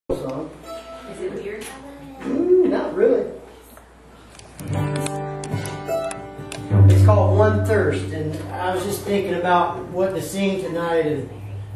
Song. Is it weird? Not really. It's called One Thirst, and I was just thinking about what to sing tonight, and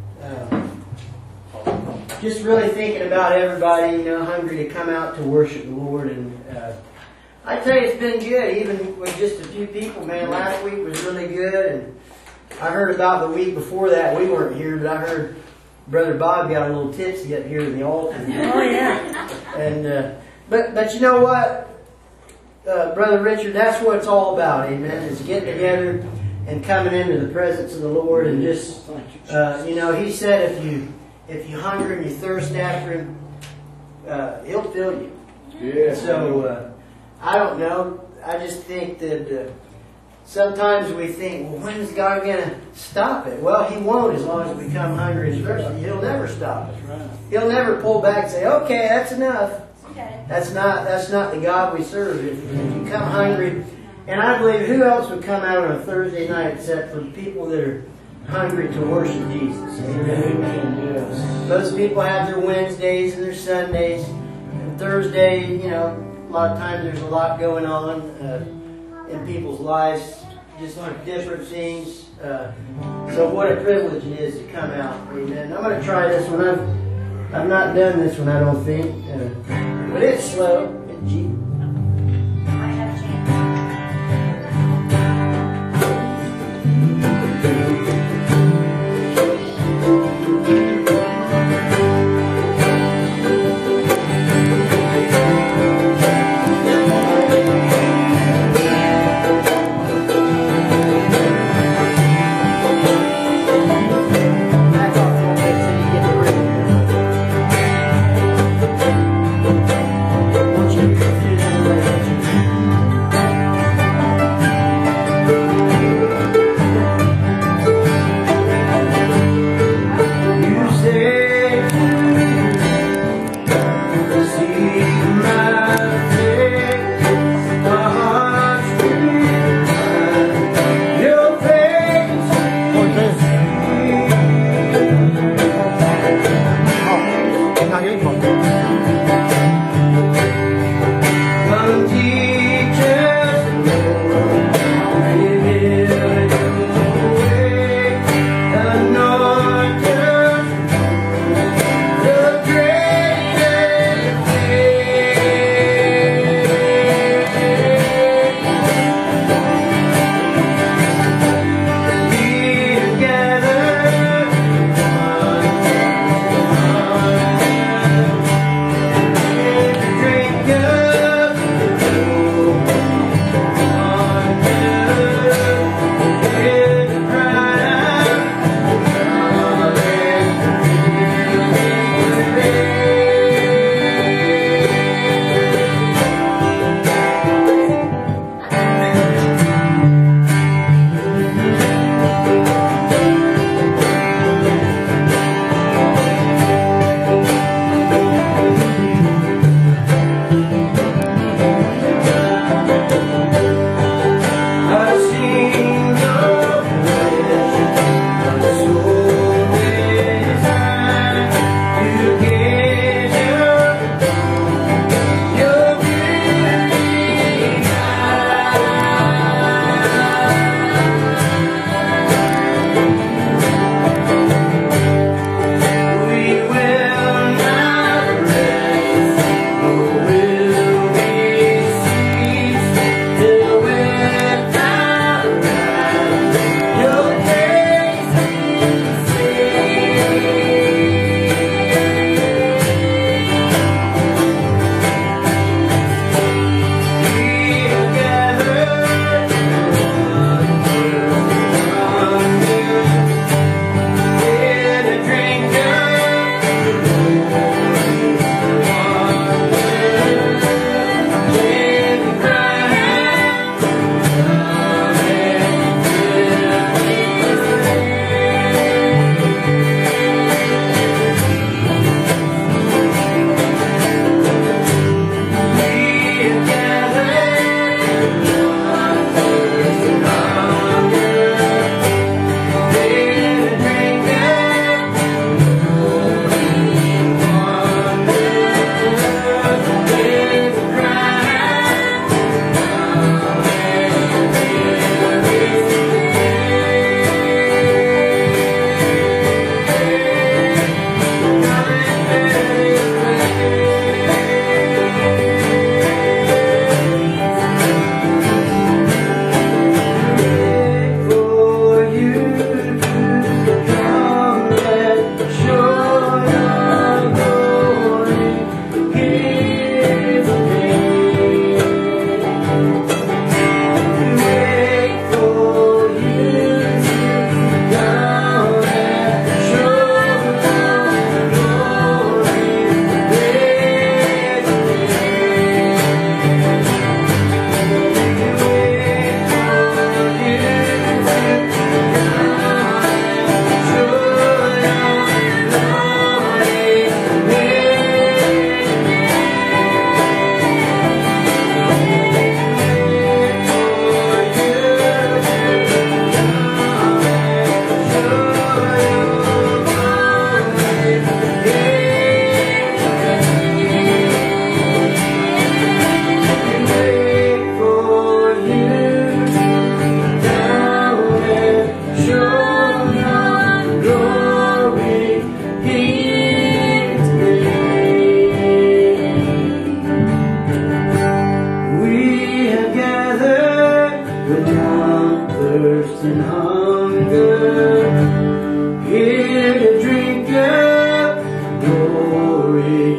just really thinking about everybody, hungry to come out to worship the Lord. And I tell you, it's been good, even with just a few people. Man, last week was really good, and I heard about the week before that. We weren't here, but I heard Brother Bob got a little tipsy up here in the altar. Oh yeah. And but you know what, Brother Richard, that's what it's all about, amen. Is getting together and coming into the presence of the Lord, and just He said if you hunger and you thirst after Him, He'll fill you. Yeah. So I don't know. I just think that. Sometimes we think, well, when is God going to stop it? Well, He won't, as long as we come hungry and thirsty. He'll never stop it. He'll never pull back and say, okay, that's enough. Okay. That's not the God we serve. If you come hungry, and I believe who else would come out on a Thursday night except for people that are hungry to worship Jesus? Amen. Those people have their Wednesdays and their Sundays. And Thursday, a lot of times there's a lot going on in people's lives, just like different things. So what a privilege it is to come out. Amen. I'm going to try this one. I've not done this one, I don't think. But it's slow. It's G. I have a chance.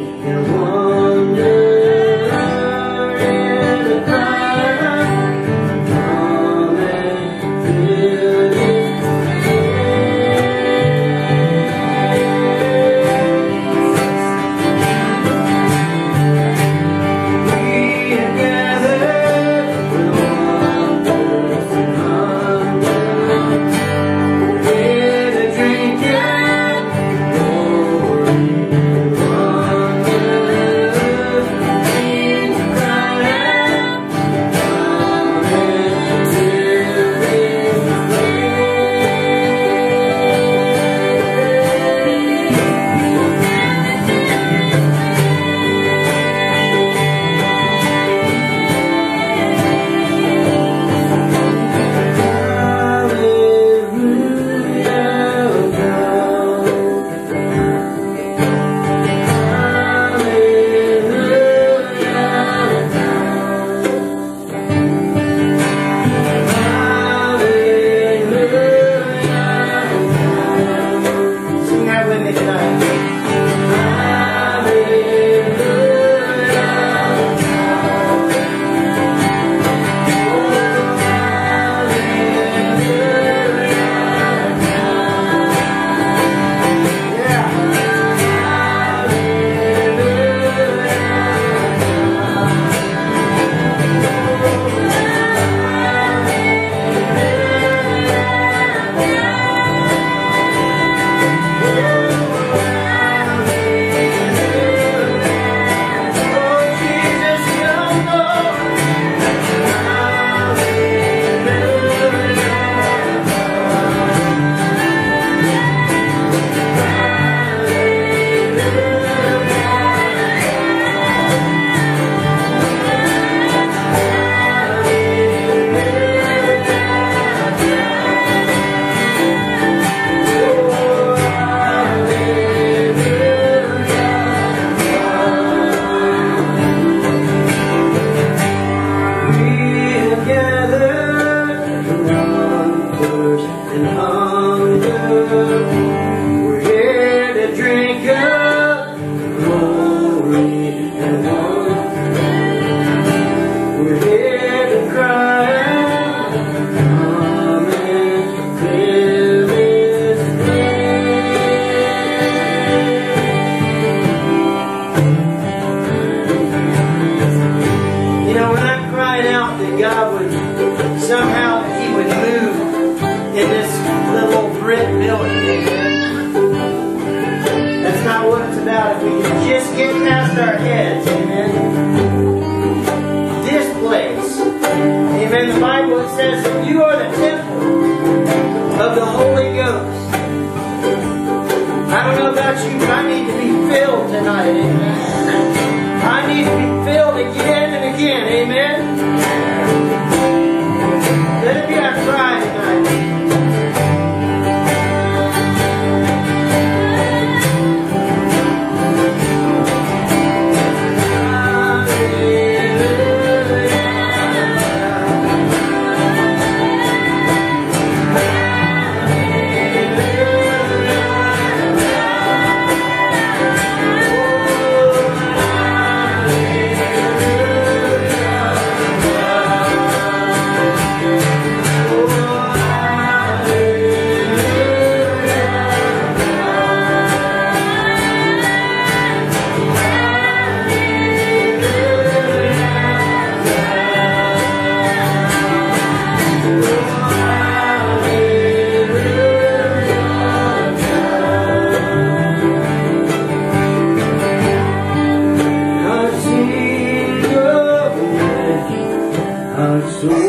So